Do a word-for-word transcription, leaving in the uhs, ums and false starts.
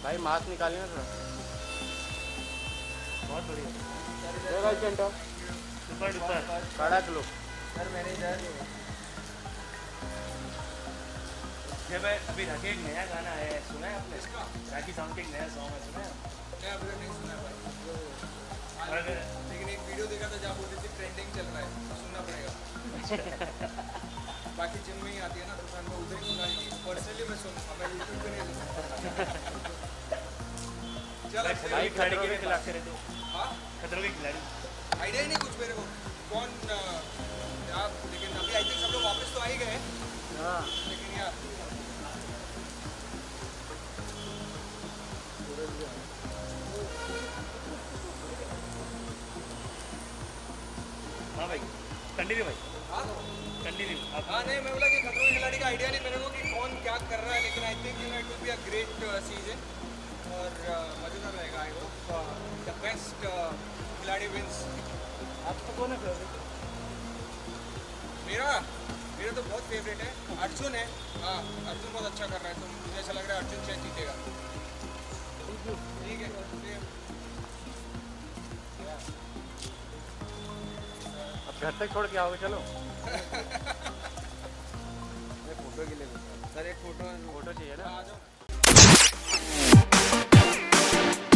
भाई मास्क निकालिए ना थोड़ा। बहुत बढ़िया सुपर डुपर कड़क लो सर मैंने इधर जब अभी राखी एक नया गाना आया है, सुना है आपने? इसका राखी साउंड के एक नया सॉन्ग है, सुना है? मैं अभी तक नहीं सुना भाई, और लेकिन एक वीडियो देखा था जहाँ बोल रही थी ट्रेंडिंग चल रहा है, सुनना पड़ेगा। बाकी जिम में ही आती है ना, तो मैं उधर ही सुना नहीं, पर्सनली मैं सुनूंगा, मैं यूट्यूब पे नहीं सुनूंगा। चल भाई खिलाड़ी के खिलाफ करे तो हाँ खतरों के खिलाड़ी आइडिया ही नहीं कुछ मेरे को कौन यार, लेकिन अभी आई थिंक सब लोग वापस तो आ ही गए, लेकिन यार हाँ भाई कंटिन्यू भाई हाँ कंटिन्यू हाँ नहीं मैं बोला कि खतरों के खिलाड़ी का आइडिया नहीं मेरे को कि कौन क्या कर रहा है, लेकिन I think you know it will be a great season और मजेदार रहेगा। आई होप द बेस्ट खिलाड़ी विंस। आपका कौन है फेवरेट? मेरा मेरा तो बहुत फेवरेट है अर्जुन है। हाँ अर्जुन बहुत अच्छा कर रहा है, तो मुझे ऐसा लग रहा है अर्जुन शायद जीतेगा। ठीक है अब घर तक छोड़ के आओगे चलो। फोटो के लिए सर एक फोटो फोटो चाहिए ना। आ जाओ।